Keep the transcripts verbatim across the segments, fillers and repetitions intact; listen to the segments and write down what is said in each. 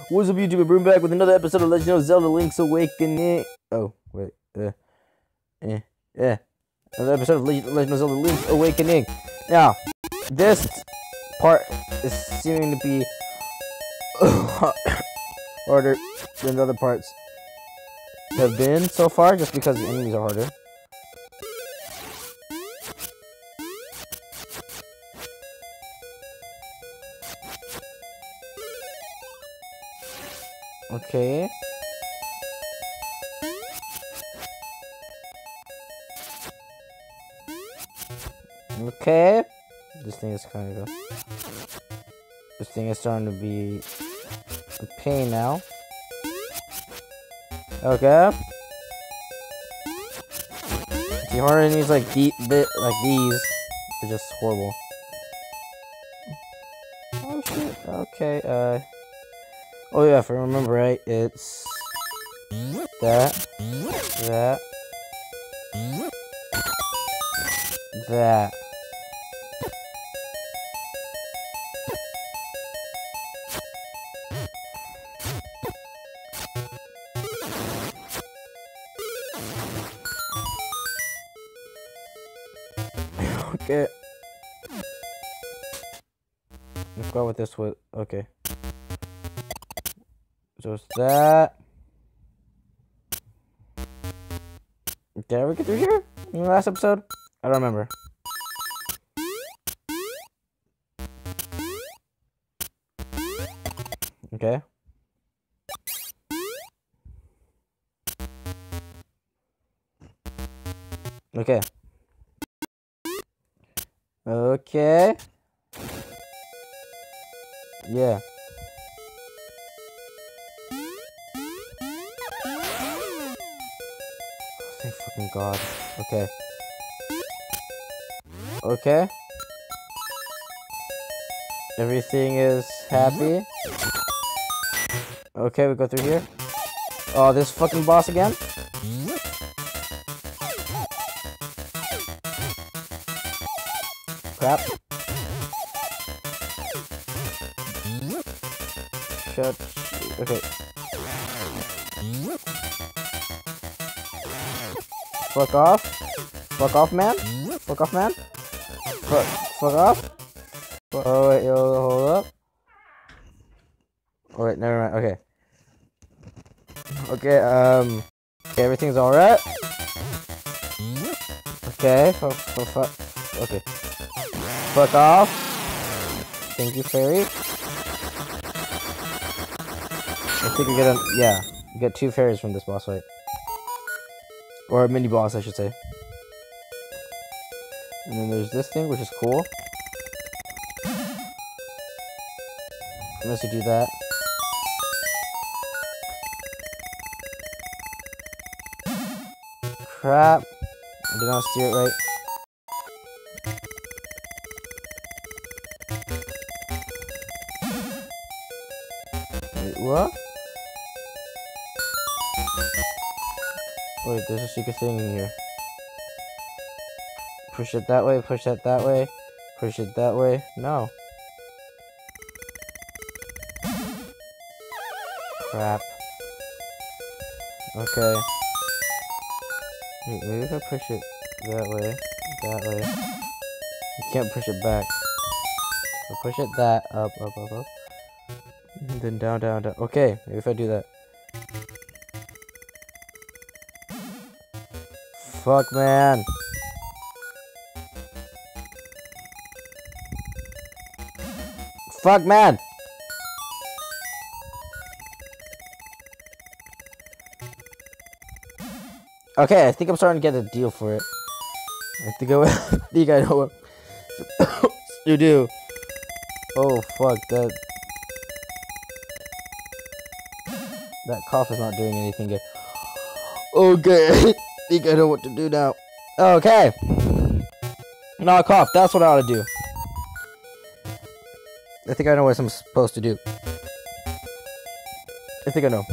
What's up, YouTube? We're back with another episode of Legend of Zelda Link's Awakening. Oh, wait. Uh, eh, yeah. Another episode of Legend of Zelda Link's Awakening. Now, this part is seeming to be harder than the other parts have been so far, just because the enemies are harder. Okay. Okay. This thing is kind of... This thing is starting to be a pain now. Okay. The harder enemies like the bit like these are just horrible. Oh shit. Okay. Uh. Oh yeah, if I remember right, it's that, that, that. Okay. Let's go with this one. Okay. So it's that. Did I ever get through here in the last episode? I don't remember. Okay. Okay. Okay. Yeah. Thank fucking God. Okay. Okay. Everything is happy. Okay, we go through here. Oh, this fucking boss again? Crap. Shut. Okay. Fuck off. Fuck off, man. Fuck off, man. Fuck. Fuck off. Oh, wait, yo, hold up. Oh, wait, never mind. Okay. Okay, um. Okay, everything's alright. Okay. Fuck, fuck, fuck. Okay. Fuck off. Thank you, fairy. I think we get a. Yeah. We get two fairies from this boss fight. Or a mini boss, I should say. And then there's this thing, which is cool. Unless you do that. Crap. I did not steer it right. Wait, what? Wait, there's a secret thing in here. Push it that way, push it that way, push it that way. No. Crap. Okay. Wait, maybe if I push it that way, that way. You can't push it back. So push it that, up, up, up, up. And then down, down, down. Okay, maybe if I do that. Fuck, man. Fuck, man. Okay, I think I'm starting to get a deal for it. I think I, I think I know what you do. Oh, fuck, that... That cough is not doing anything good. Okay. I think I know what to do now. Okay. Not cough. That's what I ought to do. I think I know what I'm supposed to do. I think I know.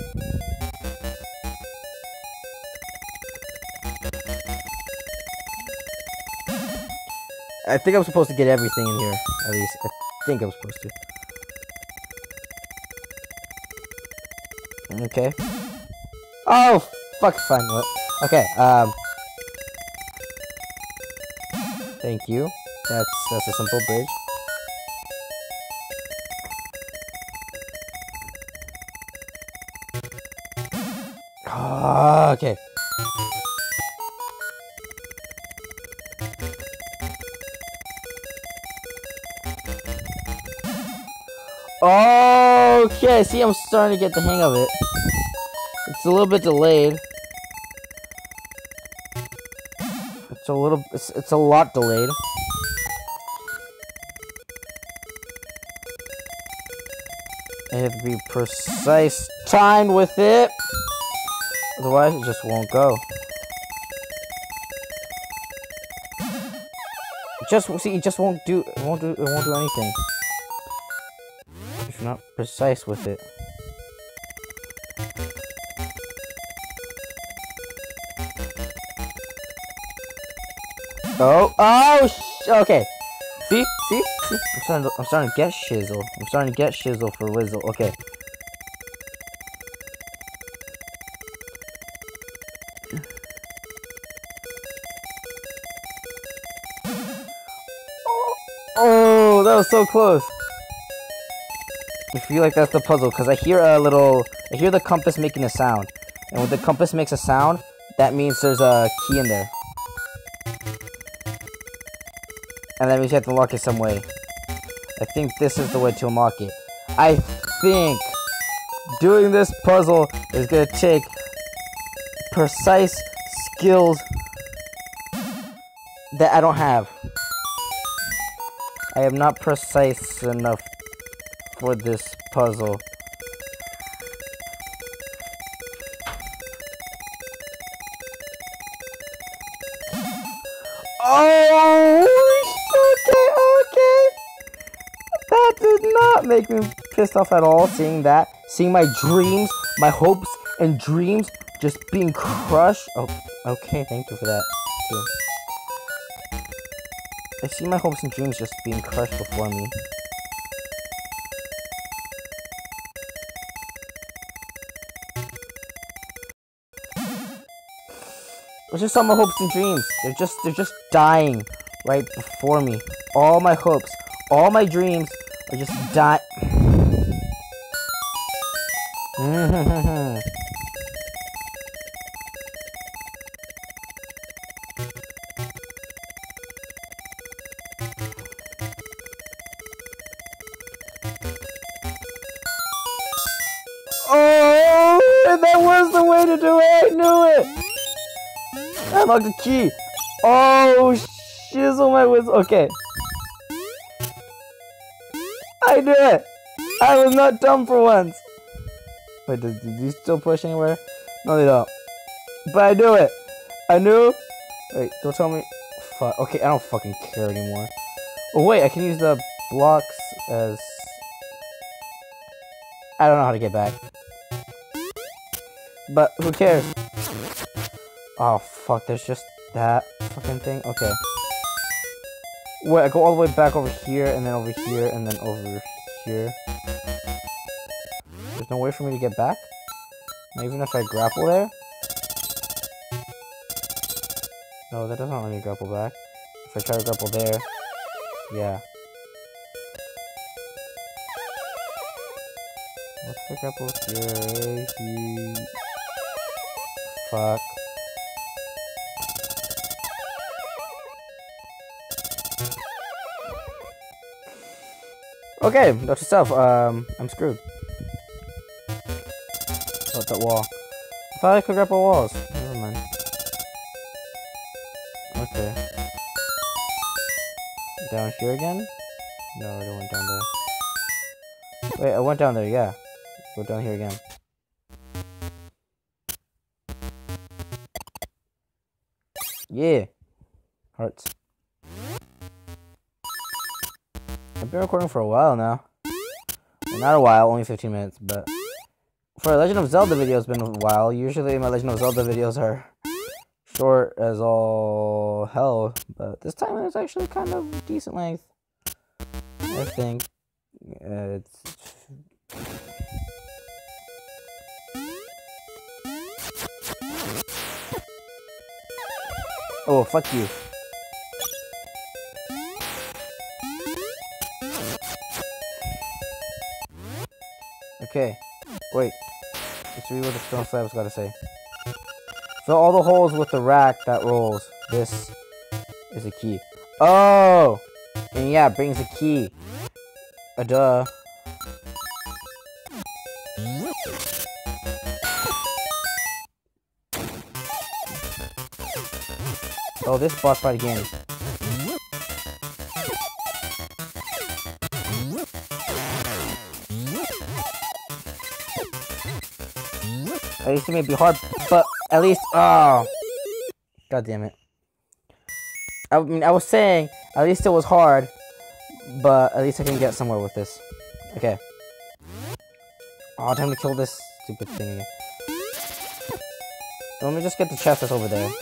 I think I'm supposed to get everything in here. At least. I think I'm supposed to. Okay. Oh, fuck, fine. What? Okay, um... thank you. That's, that's a simple bridge. Oh, okay. Okay, see, I'm starting to get the hang of it. It's a little bit delayed. It's a little, it's, it's a lot delayed. I have to be precise, timed with it. Otherwise, it just won't go. It just, see, it just won't do, it won't do, it won't do anything. If you're not precise with it. Oh, oh, sh okay. See, see, see. I'm starting, to, I'm starting to get shizzle. I'm starting to get shizzle for Wizzle. Okay. Oh, that was so close. I feel like that's the puzzle because I hear a little. I hear the compass making a sound, and when the compass makes a sound, that means there's a key in there. And that means you have to unlock it some way. I think this is the way to unlock it. I think doing this puzzle is going to take precise skills that I don't have. I am not precise enough for this puzzle. Oh! That did not make me pissed off at all, seeing that. Seeing my dreams, my hopes and dreams just being crushed. Oh, okay, thank you for that, too. I see my hopes and dreams just being crushed before me. I just saw my hopes and dreams. They're just, they're just dying right before me. All my hopes, all my dreams are just dying. Oh, that was the way to do it. I knew it. I unlocked the key. Oh, shizzle my whistle. Okay. I did it. I was not dumb for once. Wait, did, did these still push anywhere? No, they don't. But I do it. I knew. Wait, don't tell me. Fuck. Okay, I don't fucking care anymore. Oh, wait, I can use the blocks as... I don't know how to get back. But who cares? Oh, fuck, there's just that fucking thing. Okay. Wait, I go all the way back over here, and then over here, and then over here. There's no way for me to get back? Not even if I grapple there? No, that doesn't let me grapple back. If I try to grapple there, yeah. Let's pick grapple here, here. Fuck. Okay, note to self, um, I'm screwed. What, that wall? I thought I could grapple walls. Never mind. Okay. Down here again? No, I went down there. Wait, I went down there, yeah. Go down here again. Yeah. Hearts. I've been recording for a while now. Well, not a while, only fifteen minutes, but for a Legend of Zelda video, it's been a while. Usually my Legend of Zelda videos are short as all hell, but this time it's actually kind of decent length. I think. Uh, it's... Oh, fuck you. Okay. Wait. Let's read what the stone slab's gotta say. Fill all the holes with the rack that rolls. This is a key. Oh! And yeah, it brings a key. A duh. Oh, this boss fight again. At least it may be hard, but at least, oh, god damn it. I mean, I was saying, at least it was hard, but at least I can get somewhere with this. Okay. Oh, time to kill this stupid thing again. Let me just get the chest that's over there.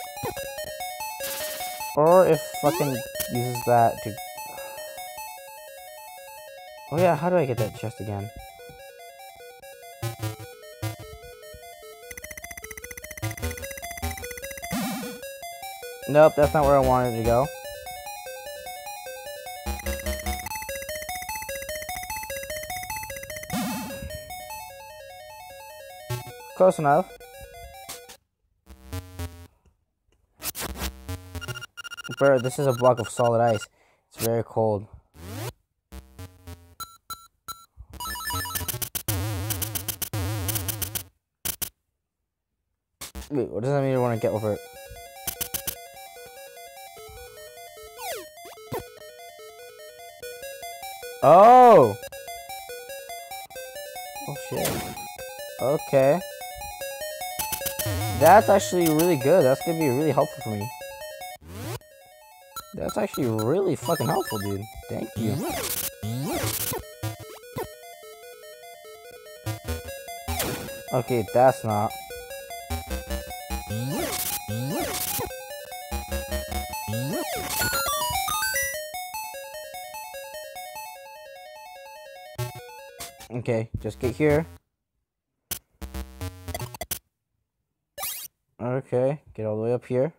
Or if fucking uses that to... Oh yeah, how do I get that chest again? Nope, that's not where I wanted to go. Close enough. Bro, this is a block of solid ice. It's very cold. Wait, what does that mean? I want to get over it. Oh! Oh shit. Okay. That's actually really good. That's gonna be really helpful for me. That's actually really fucking helpful, dude. Thank you. Okay, that's not. Okay, just get here. Okay, get all the way up here.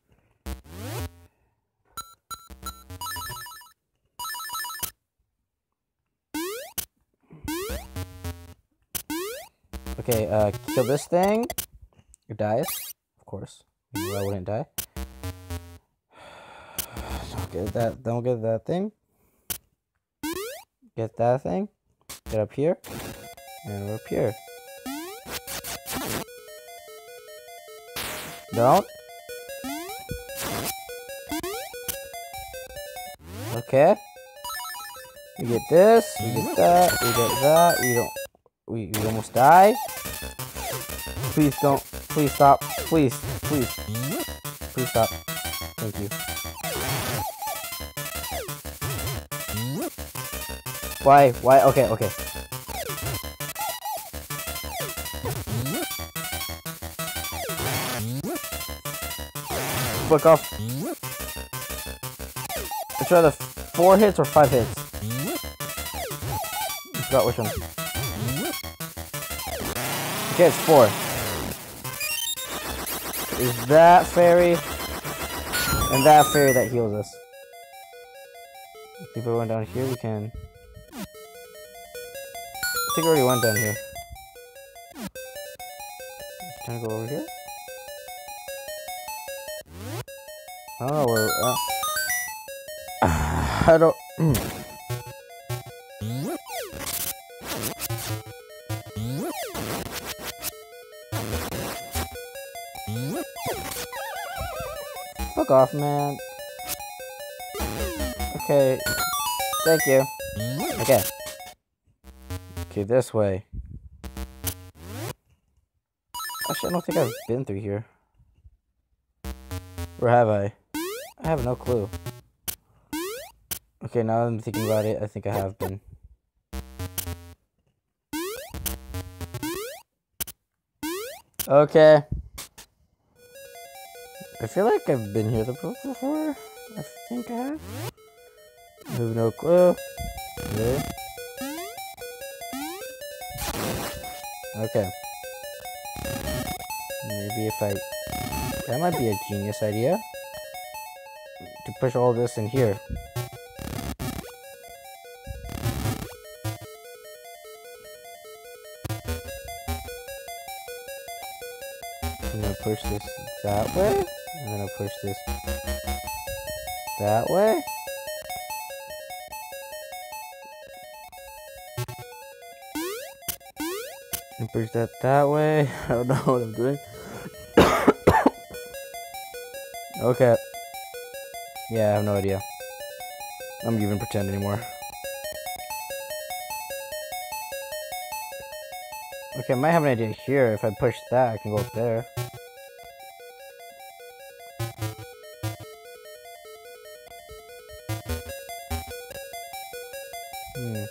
Okay, uh, kill this thing. It dies, of course. I wouldn't die. Don't get that. Don't get that thing. Get that thing. Get up here, and we're up here. Don't. Okay. We get this. We get that. We get that. We don't. We, we almost die. Please don't. Please stop. Please. Please. Please stop. Thank you. Why? Why? Okay, okay. Fuck off. It's rather four hits or five hits. I forgot which one. Okay, it's four. Is that fairy and that fairy that heals us? If we went down here, we can. I think I already went down here. Trying to go over here. Oh, we're. Uh, I don't. Fuck off, man. Okay. Thank you. Okay. Okay, this way. Actually, I don't think I've been through here. Where have I? I have no clue. Okay, now that I'm thinking about it, I think I have been. Okay. I feel like I've been here before. I think I have. I have no clue. Really? Okay. Maybe if I... That might be a genius idea. to push all this in here. I'm gonna push this that way, and then I'll push this that way. And push that that way. I don't know what I'm doing. Okay. Yeah, I have no idea. I'm not even pretend anymore. Okay, I might have an idea here. If I push that, I can go up there. Hmm.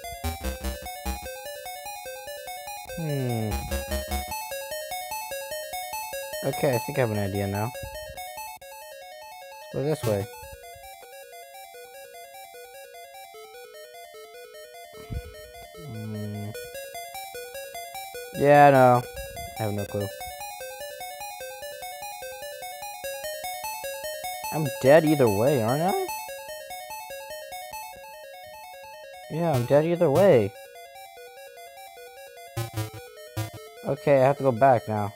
Hmm. Okay, I think I have an idea now. Let's go this way. Hmm. Yeah, no. I have no clue. I'm dead either way, aren't I? Yeah, I'm dead either way. Okay, I have to go back now.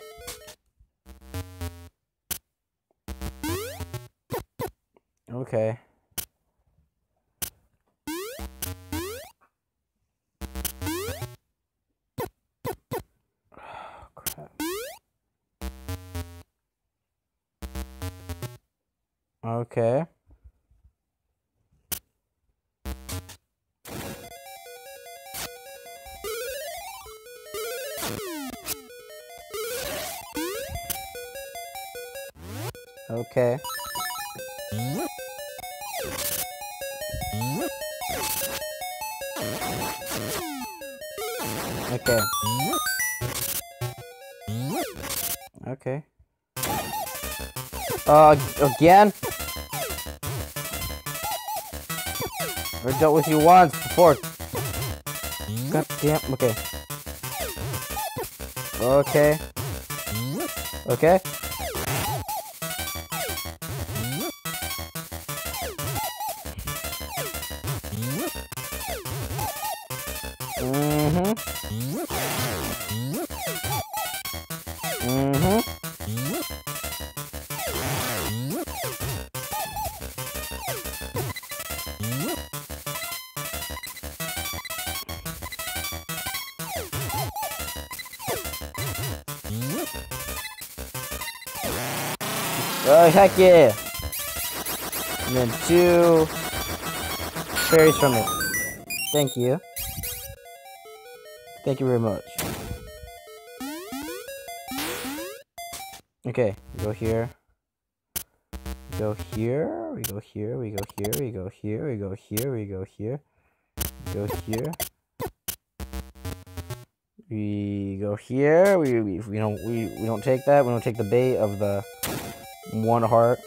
Okay. Oh, crap. Okay. Okay. Okay. Okay. Uh, again? I dealt with you once before. God damn. Okay. Okay. Okay. Mm-hmm. Mm-hmm. Oh, heck yeah! And then two berries from it. Thank you. Thank you very much. Okay, we go here. We go here. We go here. We go here. We go here. We go here. We go here. We go here. We go here. We we we don't we we don't take that. We don't take the bait of the one heart.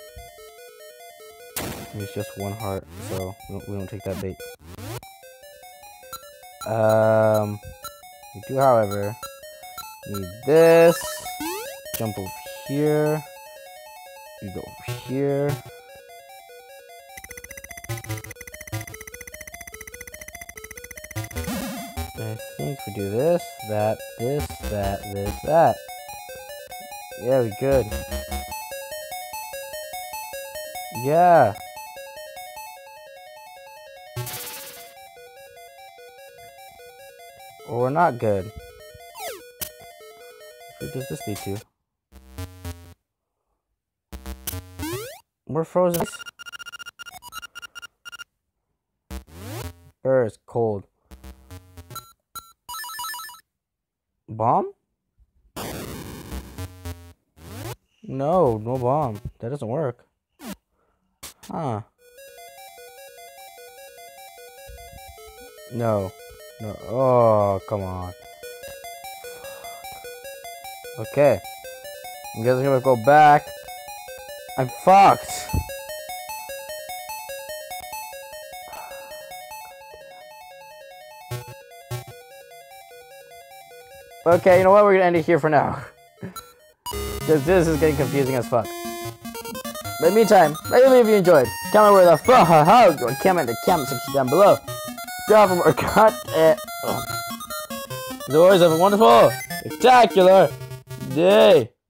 It's just one heart, so we don't, we don't take that bait. Um, we do, however, need this. Jump over here. We go over here. I think we do this, that, this, that, this, that. Yeah, we good. Yeah. Or we're not good. Where does this lead to? We're frozen. Air is cold. Bomb? No, no bomb. That doesn't work. Huh. No. No. Oh, come on. Okay. I'm guessing I'm gonna go back. I'm fucked. Okay, you know what? We're gonna end it here for now. Because this is getting confusing as fuck. But in the meantime, let me know if you enjoyed. Comment where the fuck hug or comment in the comment section down below. Go for more content. As always, have a wonderful, spectacular day.